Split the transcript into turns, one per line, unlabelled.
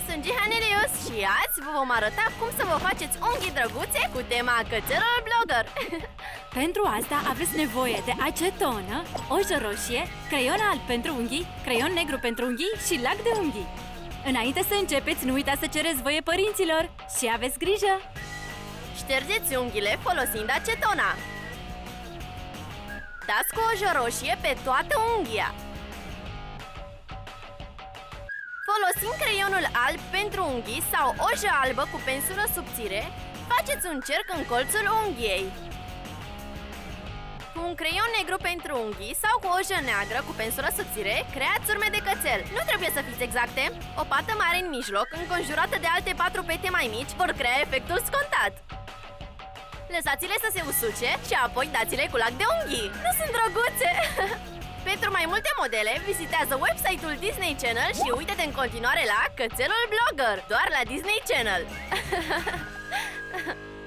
sunt Gihanelius și azi vă vom arăta cum să vă faceți unghii drăguțe cu tema cățelul blogger.
Pentru asta aveți nevoie de acetonă, ojă roșie, creion alb pentru unghii, creion negru pentru unghii și lac de unghii. Înainte să începeți, nu uitați să cereți voie părinților și aveți grijă!
Ștergeți unghiile folosind acetona. Dați cu ojă roșie pe toată unghia. Folosind creionul alb pentru unghii sau ojă albă cu pensulă subțire, faceți un cerc în colțul unghiei. Cu un creion negru pentru unghii sau cu ojă neagră cu pensulă subțire, creați urme de cățel. Nu trebuie să fiți exacte. O pată mare în mijloc, înconjurată de alte 4 pete mai mici, vor crea efectul scontat. Lăsați-le să se usuce și apoi dați-le cu lac de unghii. Nu sunt drăguțe? Pentru mai multe modele, vizitează website-ul Disney Channel și uite-te în continuare la Cățelul Blogger, doar la Disney Channel.